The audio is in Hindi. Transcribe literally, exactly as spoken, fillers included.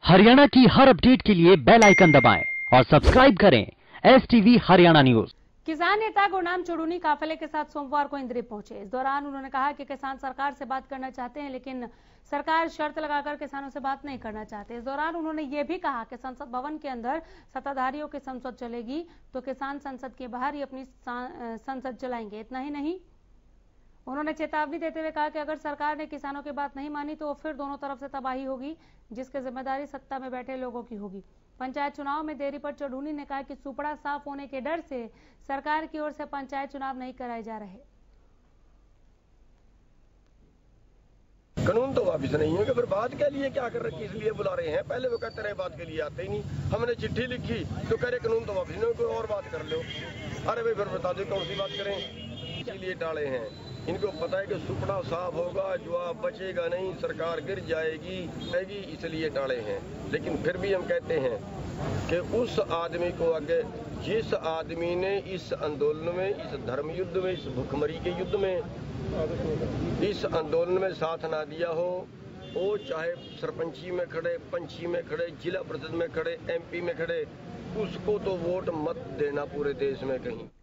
हरियाणा की हर अपडेट के लिए बेल आइकन दबाएं और सब्सक्राइब करें एस टीवी हरियाणा न्यूज। किसान नेता गुरनाम चुड़ूनी काफिले के साथ सोमवार को इंद्री पहुंचे। इस दौरान उन्होंने कहा कि किसान सरकार से बात करना चाहते हैं, लेकिन सरकार शर्त लगाकर किसानों से बात नहीं करना चाहते। इस दौरान उन्होंने ये भी कहा कि संसद भवन के अंदर सत्ताधारियों की संसद चलेगी तो किसान संसद के बाहर ही अपनी संसद चलाएंगे। इतना ही नहीं, उन्होंने चेतावनी देते हुए कहा कि अगर सरकार ने किसानों की बात नहीं मानी तो फिर दोनों तरफ से तबाही होगी, जिसकी जिम्मेदारी सत्ता में बैठे लोगों की होगी। पंचायत चुनाव में देरी पर चुड़ूनी ने कहा कि सुपड़ा साफ होने के डर से सरकार की ओर से पंचायत चुनाव नहीं कराए जा रहे। कानून तो वापिस नहीं है कि फिर बात के लिए क्या कर रखी, इसलिए बुला रहे हैं। पहले वो कहते रहे बात के लिए आते ही नहीं। हमने चिट्ठी लिखी तो कह रहे कानून तो वापिस नहीं, कोई और बात कर लो। अरे भाई फिर बता दो कौन सी बात करें, इसीलिए टाले हैं। इनको पता है कि सुपड़ा साफ होगा, जुआ बचेगा नहीं, सरकार गिर जाएगी जाएगी इसलिए टाले हैं। लेकिन फिर भी हम कहते हैं कि उस आदमी को आगे, जिस आदमी ने इस आंदोलन में, इस धर्म युद्ध में, इस भुखमरी के युद्ध में, इस आंदोलन में साथ ना दिया हो, वो चाहे सरपंची में खड़े, पंची में खड़े, जिला परिषद में खड़े, एमपी में खड़े, उसको तो वोट मत देना पूरे देश में कहीं।